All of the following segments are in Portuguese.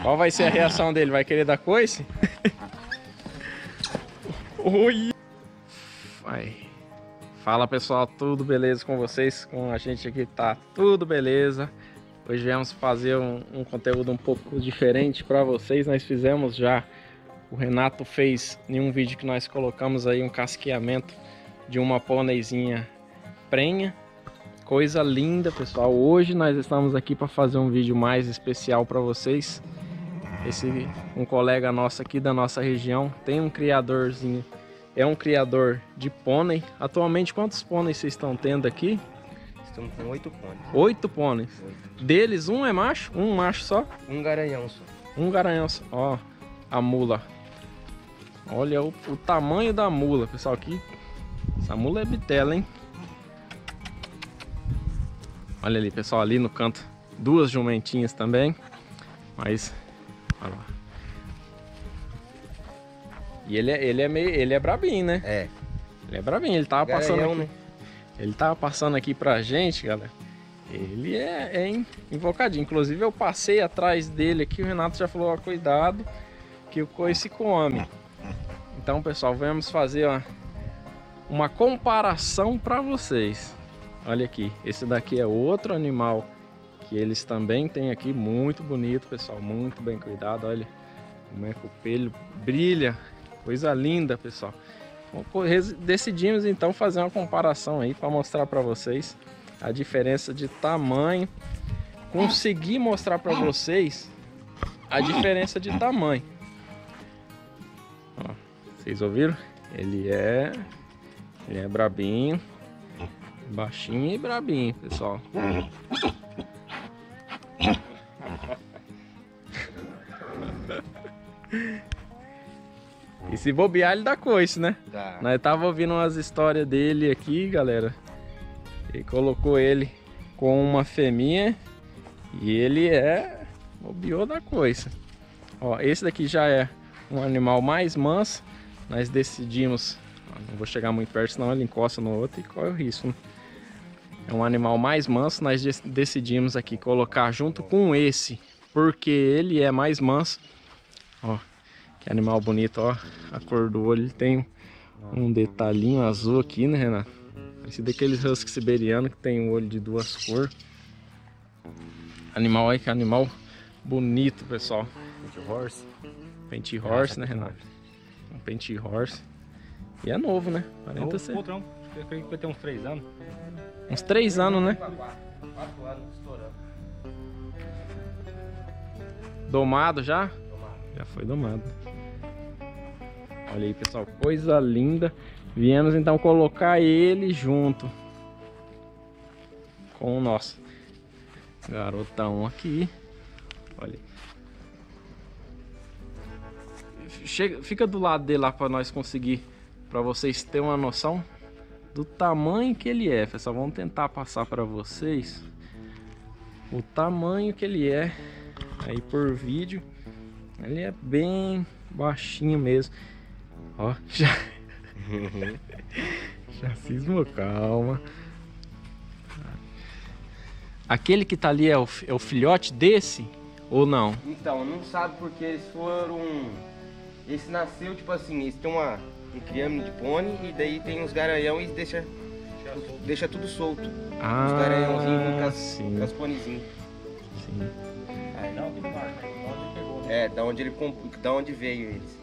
Qual vai ser a reação dele? Vai querer dar coice? Oi! Vai. Fala pessoal, tudo beleza com vocês? Com a gente aqui tá tudo beleza. Hoje viemos fazer um conteúdo um pouco diferente para vocês. Nós fizemos já, o Renato fez em um vídeo que nós colocamos aí um casqueamento de uma pôneizinha prenha. Coisa linda pessoal. Hoje nós estamos aqui para fazer um vídeo mais especial para vocês. Um colega nosso aqui da nossa região tem um criadorzinho. É um criador de pônei. Atualmente, quantos pôneis vocês estão tendo aqui? Estamos com 8 pôneis. 8 pôneis. 8. Deles, um é macho? Um macho só? Um garanhão só. Um garanhão só. Ó, a mula. Olha o tamanho da mula, pessoal. Aqui. Essa mula é bitela, hein? Olha ali, pessoal. Ali no canto, 2 jumentinhas também. Mas, olha lá. E ele é brabinho, né? É. Ele é brabinho, ele tava passando aqui. Né? Ele tava passando aqui pra gente, galera. Ele é invocadinho. Inclusive eu passei atrás dele aqui, o Renato já falou, ó, cuidado que o coice come. Então, pessoal, vamos fazer uma comparação pra vocês. Olha aqui, esse daqui é outro animal que eles também têm aqui, muito bonito, pessoal, muito bem cuidado. Olha como é que o pelo brilha. Coisa linda, pessoal. Decidimos então fazer uma comparação aí para mostrar para vocês a diferença de tamanho. Consegui mostrar para vocês a diferença de tamanho. Ó, vocês ouviram? Ele é brabinho, baixinho e brabinho, pessoal. E se bobear, ele dá coice, né? Tá. Nós tava ouvindo umas histórias dele aqui, galera. Ele colocou ele com uma fêmea e ele bobeou da coice. Ó, esse daqui já é um animal mais manso. Nós decidimos, não vou chegar muito perto, senão ele encosta no outro e corre o risco, né? É um animal mais manso. Nós decidimos aqui colocar junto com esse, porque ele é mais manso. Ó. Que animal bonito, ó. A cor do olho, ele tem um detalhinho azul aqui, né, Renato? Parecido daqueles husky siberiano que tem um olho de 2 cores. Animal aí, que animal bonito, pessoal. Pente horse. Pente horse, né, Renato? Um pente horse. E é novo, né? Aparenta ser. Outro, eu creio que vai ter uns 3 anos. Uns 3 anos, né? 4 anos estourando. Domado já? Já foi domado. Olha aí, pessoal, coisa linda. Viemos então colocar ele junto com o nosso garotão aqui. Olha. Fica do lado dele lá para nós conseguir, para vocês terem uma noção do tamanho que ele é. Pessoal, vamos tentar passar para vocês o tamanho que ele é aí por vídeo. Ele é bem baixinho mesmo. Ó, já cismou, calma. Aquele que tá ali é o filhote desse ou não? Então, não sabe porque eles foram... Esse nasceu, tipo assim, eles têm um criame de pônei e daí tem uns garanhão e deixa tudo solto. Ah, os garanhãozinhos com as pôneizinhos. Sim. Aí, não, que marca. É, da onde veio eles.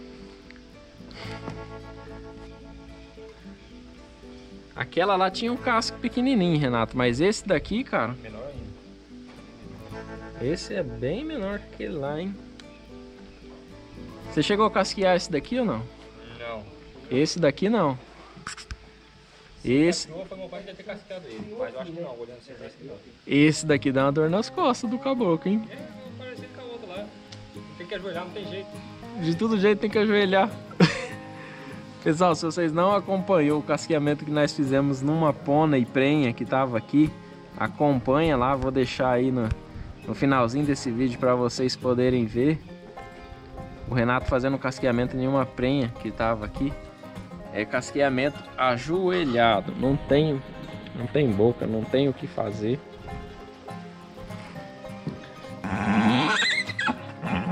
Aquela lá tinha um casco pequenininho, Renato, mas esse daqui, cara... Menor ainda. Esse é bem menor que aquele lá, hein? Você chegou a casquear esse daqui ou não? Não. Esse daqui não. Esse... Foi meu pai que deve ter casqueado ele, mas eu acho que não, olhando assim, esse daqui dá uma dor nas costas do caboclo, hein? É, parecido com a outra lá. Tem que ajoelhar, não tem jeito. De todo jeito tem que ajoelhar. Pessoal, se vocês não acompanhou o casqueamento que nós fizemos numa pônei prenha que tava aqui, acompanha lá, vou deixar aí no finalzinho desse vídeo para vocês poderem ver. O Renato fazendo o casqueamento em uma prenha que tava aqui. É casqueamento ajoelhado, não tem boca, não tem o que fazer.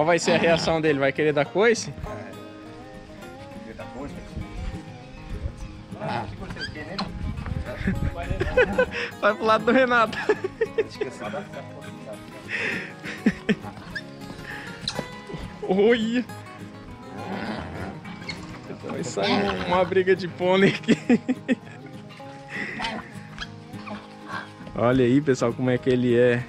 Qual vai ser a reação dele? Vai querer dar coice? Vai pro lado do Renato. Olha! Vai sair uma briga de pônei aqui. Olha aí, pessoal, como é que ele é.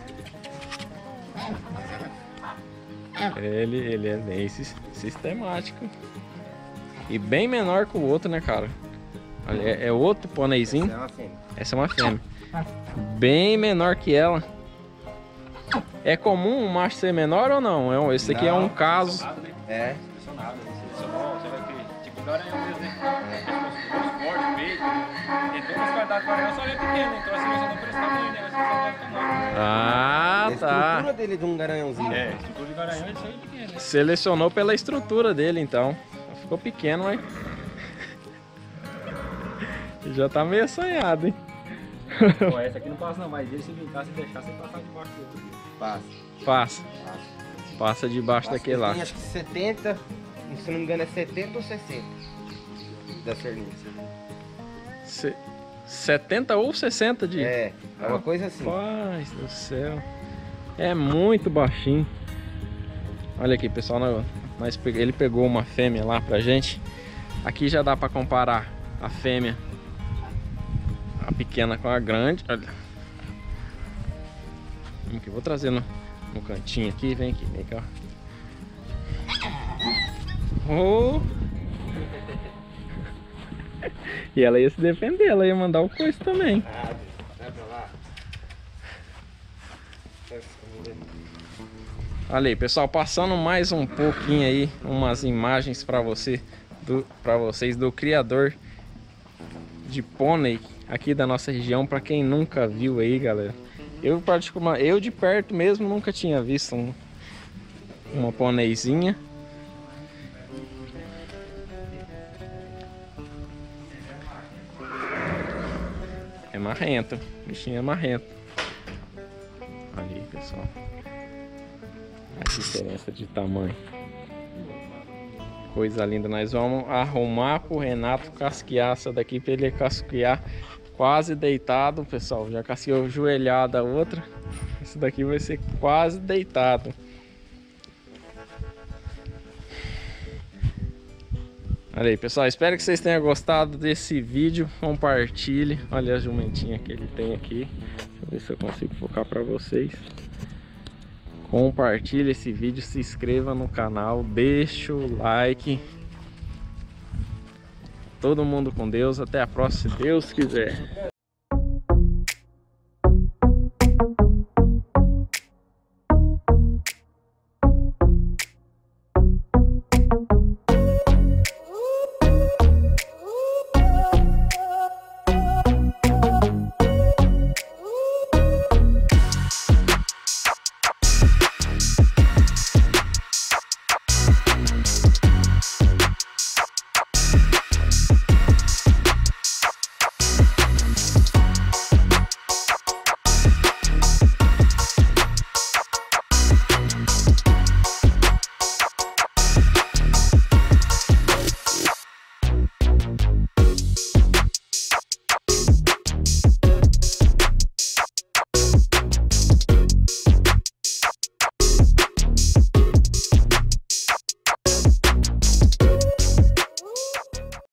Ele é bem sistemático. E bem menor que o outro, né, cara? Olha, é outro pôneizinho. Essa é uma fêmea. Essa é uma fêmea. Bem menor que ela. É comum o macho ser menor ou não? Esse aqui é um caso. É. Selecionado. Selecionou, você vai ver. Tipo, garanhão mesmo, né? Os cortes, peito. Entrou nesse guardado garanhão, só ele é pequeno. Então a selecionou por esse tamanho, né? Vai selecionar o tamanho. Ah, A tá. estrutura dele é de um garanhãozinho. É, estrutura de garanhão é isso aí pequeno, né? Selecionou pela estrutura dele, então. Ficou pequeno, mas... Já tá meio assanhado, hein? Pô, essa aqui não passa não, mas ele se brincar, se deixar, você passar debaixo do outro. Passa. Passa. Passa debaixo daquele lá. Tem acho que 70, se não me engano é 70 ou 60 da cernice. 70 ou 60 de... É uma coisa assim. Rapaz do céu. É muito baixinho. Olha aqui, pessoal. Ele pegou uma fêmea lá pra gente. Aqui já dá pra comparar a fêmea, a pequena com a grande. Olha. Vamos que eu vou trazer no cantinho aqui. Vem aqui, vem cá. Oh. E ela ia se defender, ela ia mandar o coice também. Vai pra lá. Olha aí, pessoal, passando mais um pouquinho aí, umas imagens para vocês do criador de pônei aqui da nossa região, para quem nunca viu aí, galera. Eu de perto mesmo nunca tinha visto uma pôneizinha. É marrento, o bichinho é marrento. Olha aí, pessoal. A diferença de tamanho. Coisa linda. Nós vamos arrumar pro Renato casquear essa daqui, para ele casquear quase deitado, pessoal. Já casqueou joelhada a outra. Esse daqui vai ser quase deitado. Olha aí, pessoal, espero que vocês tenham gostado desse vídeo. Compartilhe. Olha a jumentinha que ele tem aqui. Deixa eu ver se eu consigo focar para vocês. Compartilhe esse vídeo, se inscreva no canal, deixa o like. Todo mundo com Deus, até a próxima, se Deus quiser.